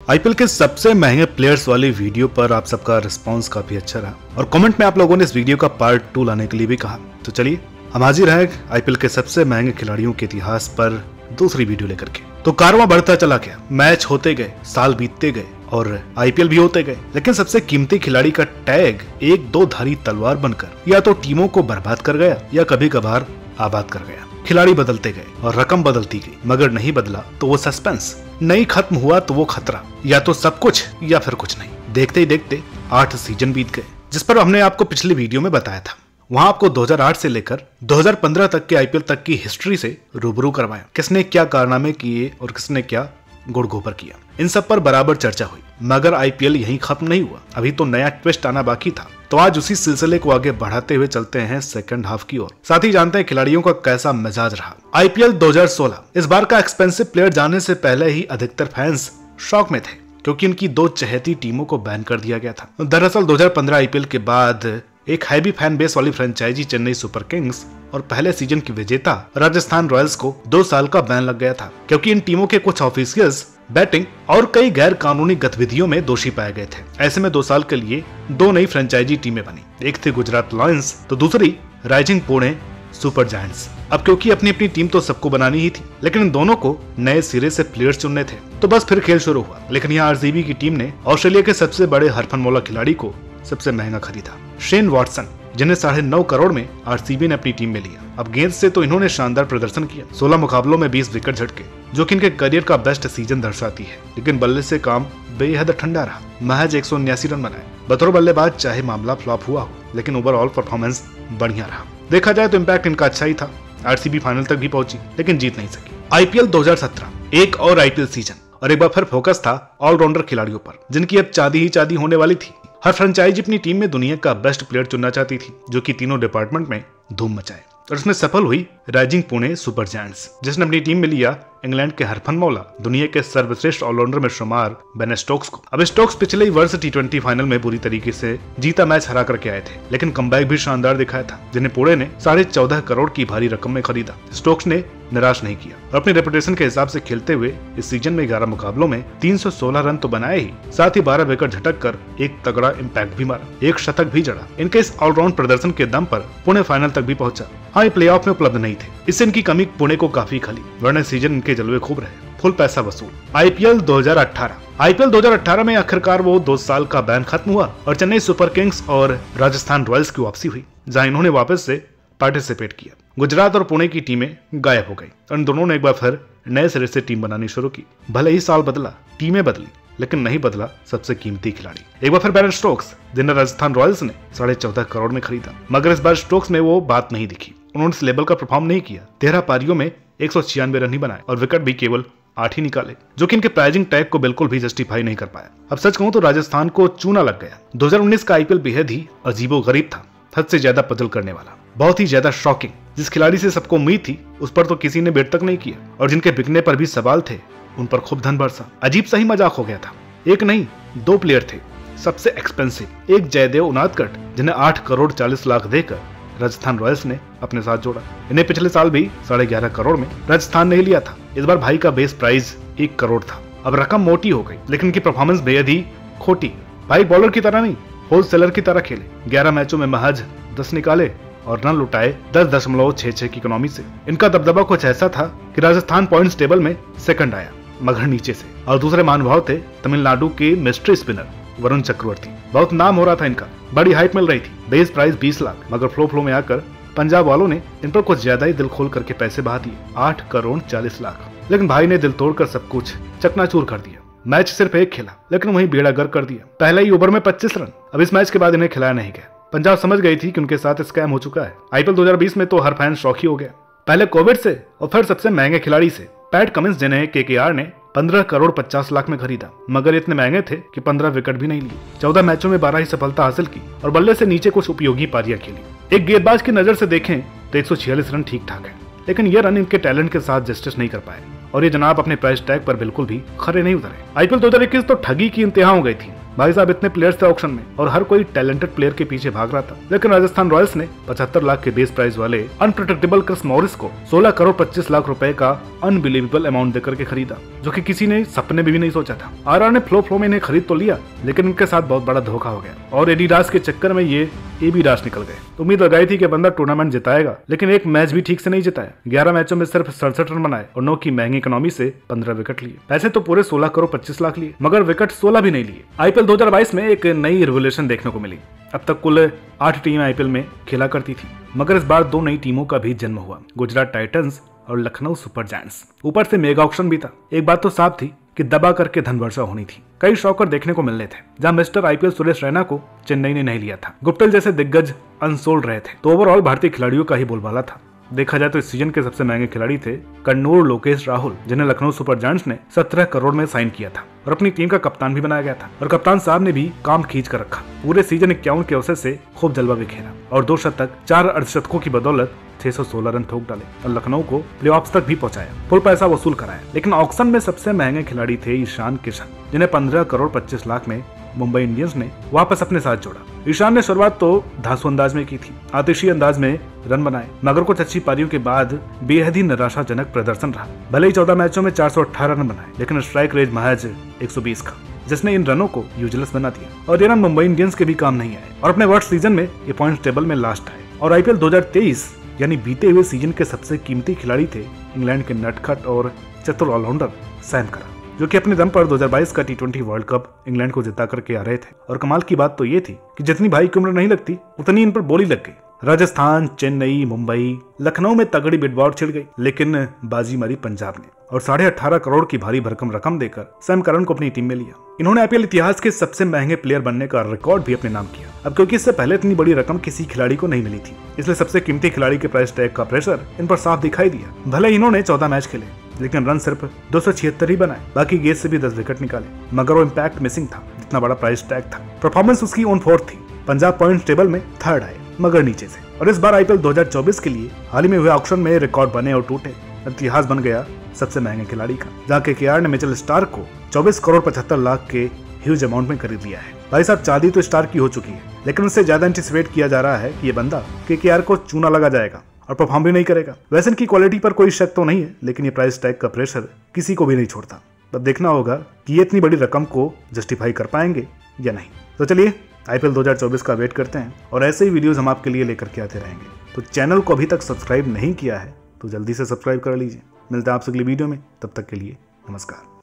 IPL के सबसे महंगे प्लेयर्स वाली वीडियो पर आप सबका रिस्पांस काफी अच्छा रहा और कमेंट में आप लोगों ने इस वीडियो का पार्ट 2 लाने के लिए भी कहा। तो चलिए हम हाजिर हैं आईपीएल के सबसे महंगे खिलाड़ियों के इतिहास पर दूसरी वीडियो लेकर के। तो कारवां बढ़ता चला गया, मैच होते गए, साल बीतते गए और आईपीएल भी होते गए, लेकिन सबसे कीमती खिलाड़ी का टैग एक दो धारी तलवार बनकर या तो टीमों को बर्बाद कर गया या कभी कभार आबाद कर गया। खिलाड़ी बदलते गए और रकम बदलती गई, मगर नहीं बदला तो वो सस्पेंस, नहीं खत्म हुआ तो वो खतरा, या तो सब कुछ या फिर कुछ नहीं। देखते ही देखते 8 सीजन बीत गए, जिस पर हमने आपको पिछली वीडियो में बताया था। वहां आपको 2008 से लेकर 2015 तक के आईपीएल तक की हिस्ट्री से रूबरू करवाया, किसने क्या कारनामे किए और किसने क्या गुड़ गोबर किया। इन सब पर बराबर चर्चा हुई, मगर आईपीएल यहीं खत्म नहीं हुआ, अभी तो नया ट्विस्ट आना बाकी था। तो आज उसी सिलसिले को आगे बढ़ाते हुए चलते हैं सेकंड हाफ की ओर, साथ ही जानते हैं खिलाड़ियों का कैसा मिजाज रहा। आईपीएल 2016 इस बार का एक्सपेंसिव प्लेयर जाने से पहले ही अधिकतर फैंस शॉक में थे, क्योंकि इनकी 2 चहेती टीमों को बैन कर दिया गया था। दरअसल 2015 आईपीएल के बाद एक हैवी फैन बेस वाली फ्रेंचाइजी चेन्नई सुपर किंग्स और पहले सीजन की विजेता राजस्थान रॉयल्स को 2 साल का बैन लग गया था, क्योंकि इन टीमों के कुछ ऑफिशियल्स बैटिंग और कई गैर कानूनी गतिविधियों में दोषी पाए गए थे। ऐसे में 2 साल के लिए 2 नई फ्रेंचाइजी टीमें बनी, एक थी गुजरात लायंस तो दूसरी राइजिंग पुणे सुपर जायंट्स। अब क्योंकि अपनी अपनी टीम तो सबको बनानी ही थी, लेकिन इन दोनों को नए सिरे से प्लेयर्स चुनने थे, तो बस फिर खेल शुरू हुआ। लेकिन यहाँ आरसीबी की टीम ने ऑस्ट्रेलिया के सबसे बड़े हरफनमौला खिलाड़ी को सबसे महंगा खरीदा, शेन वॉटसन, जिन्हें 9.5 करोड़ में आरसीबी ने अपनी टीम में लिया। अब गेंद से तो इन्होंने शानदार प्रदर्शन किया, 16 मुकाबलों में 20 विकेट झटके, जो कि इनके करियर का बेस्ट सीजन दर्शाती है। लेकिन बल्ले से काम बेहद ठंडा रहा, महज 179 रन बनाए। बतौर बल्लेबाज चाहे मामला फ्लॉप हुआ हो, लेकिन ओवरऑल परफॉर्मेंस बढ़िया रहा। देखा जाए तो इम्पैक्ट इनका अच्छा ही था। आरसीबी फाइनल तक भी पहुंची, लेकिन जीत नहीं सकी। आईपीएल 2017 एक और आईपीएल सीजन, और एक बार फिर फोकस था ऑलराउंडर खिलाड़ियों पर, जिनकी अब चांदी ही चांदी होने वाली थी। हर फ्रेंचाइजी अपनी टीम में दुनिया का बेस्ट प्लेयर चुनना चाहती थी, जो कि तीनों डिपार्टमेंट में धूम मचाए, और इसमें सफल हुई राइजिंग पुणे सुपर जायंट्स, जिसने अपनी टीम में लिया इंग्लैंड के हरफनमौला, दुनिया के सर्वश्रेष्ठ ऑलराउंडर में शुमार बेन स्टोक्स को। अब स्टोक्स पिछले ही वर्ष T20 फाइनल में बुरी तरीके से जीता मैच हरा करके आए थे, लेकिन कमबैक भी शानदार दिखाया था, जिन्हें पुणे ने 14.5 करोड़ की भारी रकम में खरीदा। स्टोक्स ने निराश नहीं किया और अपनी रेपुटेशन के हिसाब से खेलते हुए इस सीजन में 11 मुकाबलों में 316 रन तो बनाए ही, साथ ही 12 विकेट झटक कर एक तगड़ा इम्पैक्ट भी मारा, एक शतक भी जड़ा। इनके इस ऑलराउंड प्रदर्शन के दम पर पुणे फाइनल तक भी पहुंचा। हाँ, ये प्लेऑफ में उपलब्ध नहीं थे, इससे इनकी कमी पुणे को काफी खली, वरना सीजन इनके जलवे खूब रहे, फुल पैसा वसूल। आईपीएल 2018 में आखिरकार वो 2 साल का बैन खत्म हुआ और चेन्नई सुपर किंग्स और राजस्थान रॉयल्स की वापसी हुई, जहां इन्होंने वापस से पार्टिसिपेट किया। गुजरात और पुणे की टीमें गायब हो गई और इन दोनों ने एक बार फिर नए सिरे से टीम बनानी शुरू की। भले ही साल बदला, टीमें बदली, लेकिन नहीं बदला सबसे कीमती खिलाड़ी। एक बार फिर बेन स्टोक्स, जिन्हें राजस्थान रॉयल्स ने 14.5 करोड़ में खरीदा, मगर इस बार स्टोक्स में वो बात नहीं दिखी। उन्होंने इस लेवल का परफॉर्म नहीं किया। 13 पारियों में 196 रन ही बनाए और विकेट भी केवल 8 ही निकाले, जो कि इनके प्राइजिंग टैग को बिल्कुल भी जस्टिफाई नहीं कर पाया। अब सच कहूं तो राजस्थान को चूना लग गया। 2019 का आईपीएल बेहद ही अजीबोगरीब था, हद से ज्यादा पजल करने वाला, बहुत ही ज्यादा शॉकिंग। जिस खिलाड़ी से सबको उम्मीद थी उस पर तो किसी ने बेट तक नहीं किया, और जिनके बिकने पर भी सवाल थे उन पर खूब धन बरसा। अजीब सा ही मजाक हो गया था। एक नहीं 2 प्लेयर थे सबसे एक्सपेंसिव, एक जयदेव उनादकट, जिन्हें 8 करोड़ 40 लाख देकर राजस्थान रॉयल्स ने अपने साथ जोड़ा। इन्हें पिछले साल भी 11.5 करोड़ में राजस्थान ने लिया था। इस बार भाई का बेस प्राइस 1 करोड़ था। अब रकम मोटी हो गई, लेकिन इनकी परफॉर्मेंस बेहद ही खोटी। भाई बॉलर की तरह नहीं, होलसेलर की तरह खेले। 11 मैचों में महज 10 निकाले और रन लुटाए 10.66 की इकोनॉमी से। इनका दबदबा कुछ ऐसा था कि राजस्थान पॉइंट्स टेबल में सेकंड आया, मगर नीचे से। और दूसरे महानुभाव थे तमिलनाडु के मिस्ट्री स्पिनर वरुण चक्रवर्ती। बहुत नाम हो रहा था इनका, बड़ी हाइप मिल रही थी, बेस प्राइस 20 लाख, मगर फ्लो में आकर पंजाब वालों ने इन पर कुछ ज्यादा ही दिल खोल करके पैसे बहा दिए, 8 करोड़ 40 लाख। लेकिन भाई ने दिल तोड़कर सब कुछ चकनाचूर कर दिया। मैच सिर्फ एक खेला, लेकिन वहीं बेड़ा गर्क कर दिया। पहले ही ओवर में 25 रन। अब इस मैच के बाद इन्हें खिलाया नहीं गया। पंजाब समझ गई थी कि उनके साथ स्कैम हो चुका है। आईपीएल 2020 में तो हर फैन शौकी हो गया, पहले कोविड से और फिर सबसे महंगे खिलाड़ी से। पैट कमिंस, जिन्हें केकेआर ने 15 करोड़ 50 लाख में खरीदा, मगर इतने महंगे थे कि 15 विकेट भी नहीं लिए। 14 मैचों में 12 ही सफलता हासिल की और बल्ले से नीचे कुछ उपयोगी पारियां खेली। एक गेंदबाज की नजर से देखें तो 146 रन ठीक ठाक है, लेकिन ये रन इनके टैलेंट के साथ जस्टिस नहीं कर पाए, और ये जनाब अपने प्राइस टैग पर बिल्कुल भी खरे नहीं उतरे। आईपीएल 2021 तो ठगी की इंतहा हो गई थी। भाई साहब इतने प्लेयर्स थे ऑक्शन में और हर कोई टैलेंटेड प्लेयर के पीछे भाग रहा था, लेकिन राजस्थान रॉयल्स ने 75 लाख के बेस प्राइस वाले अनप्रेडिक्टेबल क्रिस मॉरिस को 16 करोड़ 25 लाख रुपए का अनबिलीवेबल अमाउंट देकर के खरीदा, जो कि किसी ने सपने में भी नहीं सोचा था। आरआर ने फ्लो में इन्हें खरीद तो लिया, लेकिन इनके साथ बहुत बड़ा धोखा हो गया और एडिडास के चक्कर में ये एबीडास निकल गए। तो उम्मीद लगाई थी कि बंदा टूर्नामेंट जिताएगा, लेकिन एक मैच भी ठीक से नहीं जिताया। 11 मैचों में सिर्फ 67 रन बनाए और 9 की महंगी इकोनॉमी से 15 विकेट लिए। पैसे तो पूरे 16 करोड़ 25 लाख लिए, मगर विकेट 16 भी नहीं लिए। आईपीएल 2022 में एक नई रिवोल्यूशन देखने को मिली। अब तक कुल 8 टीमें आईपीएल में खेला करती थी, मगर इस बार 2 नई टीमों का भी जन्म हुआ, गुजरात टाइटंस और लखनऊ सुपर जायंट्स। ऊपर से मेगा ऑक्शन भी था। एक बात तो साफ थी कि दबा करके धन वर्षा होनी थी। कई शॉकर देखने को मिलने थे, जहां मिस्टर आईपीएल सुरेश रैना को चेन्नई ने नहीं लिया था। गुप्टिल जैसे दिग्गज अनसोल्ड रहे थे, तो ओवरऑल भारतीय खिलाड़ियों का ही बोलबाला था। देखा जाए तो इस सीजन के सबसे महंगे खिलाड़ी थे कन्नूर लोकेश राहुल, जिन्हें लखनऊ सुपर जायंट्स ने 17 करोड़ में साइन किया था और अपनी टीम का कप्तान भी बनाया गया था। और कप्तान साहब ने भी काम खींच कर रखा। पूरे सीजन 51 के अवसर से खूब जलवा बिखेरा और 2 शतक 4 अर्धशतकों की बदौलत 616 रन ठोक डाले और लखनऊ को प्लेऑफ्स तक भी पहुंचाया। फुल पैसा वसूल कराया। लेकिन ऑक्शन में सबसे महंगे खिलाड़ी थे ईशान किशन, जिन्हें 15 करोड़ 25 लाख में मुंबई इंडियंस ने वापस अपने साथ जोड़ा। ईशान ने शुरुआत तो धांसू अंदाज में की थी, आतिशी अंदाज में रन बनाए, मगर कुछ अच्छी पारियों के बाद बेहद ही निराशाजनक प्रदर्शन रहा। भले ही 14 मैचों में 418 रन बनाए, लेकिन स्ट्राइक रेट महज 120 का, जिसने इन रनों को यूजलेस बना दिया और ये रन मुंबई इंडियंस के भी काम नहीं आए और अपने वर्स्ट सीजन में ये पॉइंट्स टेबल में लास्ट आए। और आईपीएल 2023 यानी बीते हुए सीजन के सबसे कीमती खिलाड़ी थे इंग्लैंड के नटखट और चतुर ऑलराउंडर सैम करन, जो कि अपने दम पर 2022 का T20 वर्ल्ड कप इंग्लैंड को जिता करके आ रहे थे। और कमाल की बात तो ये थी कि जितनी भाई की उम्र नहीं लगती, उतनी इन पर बोली लग गई। राजस्थान, चेन्नई, मुंबई, लखनऊ में तगड़ी बिडबाड़ छिड़ गई, लेकिन बाजी मारी पंजाब ने और 18.5 करोड़ की भारी भरकम रकम देकर सैम करन को अपनी टीम में लिया। इन्होंने आईपीएल इतिहास के सबसे महंगे प्लेयर बनने का रिकॉर्ड भी अपने नाम किया। अब क्योंकि इससे पहले इतनी बड़ी रकम किसी खिलाड़ी को नहीं मिली थी, इसलिए सबसे कीमती खिलाड़ी के प्राइस टैग का प्रेशर इन पर साफ दिखाई दिया। भले इन्होंने 14 मैच खेले, लेकिन रन सिर्फ 276 ही बनाए, बाकी गेंद से भी 10 विकेट निकाले, मगर वो इम्पैक्ट मिसिंग था जितना बड़ा प्राइस टैग था। परफॉर्मेंस उसकी ऑन 4th थी। पंजाब पॉइंट टेबल में 3rd आए, मगर नीचे से। और इस बार आईपीएल 2024 के लिए हाल ही में हुए ऑक्शन में रिकॉर्ड बने और टूटे। इतिहास बन गया सबसे महंगे खिलाड़ी का, जहाँ केकेआर ने मिचेल स्टार्क को 24 करोड़ 75 लाख के ह्यूज अमाउंट में खरीद लिया है। भाई साहब, चांदी तो स्टार्क की हो चुकी है, लेकिन उससे ज्यादा एंटिसिपेट किया जा रहा है कि ये बंदा केकेआर को चूना लगा जाएगा और परफॉर्म भी नहीं करेगा। वैसे इनकी क्वालिटी पर कोई शक तो नहीं है, लेकिन ये प्राइस टैग का प्रेशर किसी को भी नहीं छोड़ता। तब देखना होगा कि ये इतनी बड़ी रकम को जस्टिफाई कर पाएंगे या नहीं। तो चलिए आईपीएल 2024 का वेट करते हैं और ऐसे ही वीडियोस हम आपके लिए लेकर के आते रहेंगे। तो चैनल को अभी तक सब्सक्राइब नहीं किया है तो जल्दी से सब्सक्राइब कर लीजिए। मिलते हैं आपसे अगली वीडियो में, तब तक के लिए नमस्कार।